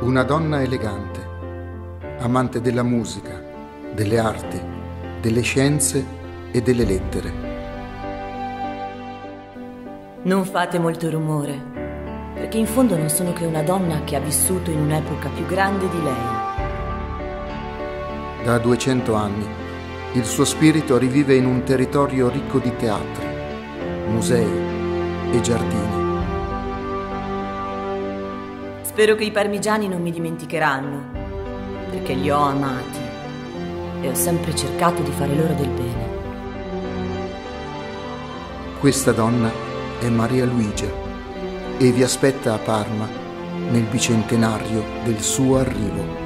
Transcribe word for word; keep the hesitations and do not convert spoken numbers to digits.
Una donna elegante, amante della musica, delle arti, delle scienze e delle lettere. Non fate molto rumore, perché in fondo non sono che una donna che ha vissuto in un'epoca più grande di lei. Da duecento anni il suo spirito rivive in un territorio ricco di teatri, musei e giardini. Spero che i parmigiani non mi dimenticheranno, perché li ho amati e ho sempre cercato di fare loro del bene. Questa donna è Maria Luigia e vi aspetta a Parma nel bicentenario del suo arrivo.